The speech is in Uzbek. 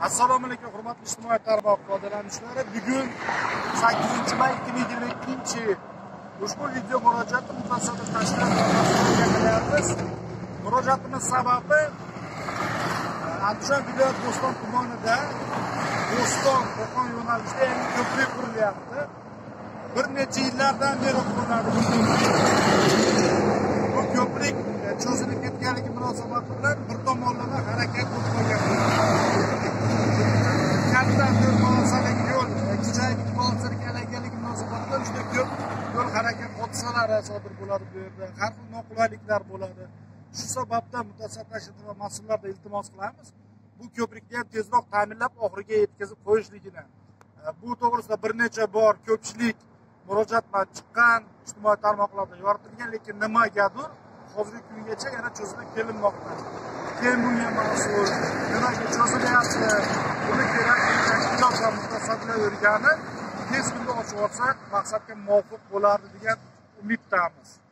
Assalomu alaykum hurmatli ijtimoiy tarmoq foydalanuvchilari. Bugun 8-may 2022-yil. Ushbu video murojaati mutasaddi tashkilotga qilyapmiz. Murojaatimiz sababi Andijon viloyat Bo'ston tumanida Bo'ston Qo'qon yo'nalishida yangi ko'prik qurilyapti. Bir necha yillardan beri quriladi bu ko'prik cho'zilib ketganligi munosabati bilan bir tomonlama harakat bo'lib katta polosalik yo'l, kichik polosalik alangaligi munosabati bilan juda ko'p yo'l harakat hodisalari sodir bo'ladi bu yerda. Har xil noqulayliklar bo'ladi. Shu sababdan mutasaddi tashkilot va mas'ullardan iltimos qilamiz. Bu ko'prikni ham tezroq ta'minlab oxiriga yetkazib qo'yishligini. Bu to'g'risida bir necha bor ko'pchilik murojaat bilan chiqqan, ijtimoiy tarmoqlarda yoritilgan, lekin nimagadir hozirgi kungacha yana cho'zilib kelinmoqda. Keyin bunga mas'ul nimaga cho'zilyapti, buni kerakli tashkilot va mutasaddilar o'rganib, tez kunda ochib olsak, maqsadga muvofiq bo'lardi degan umiddamiz.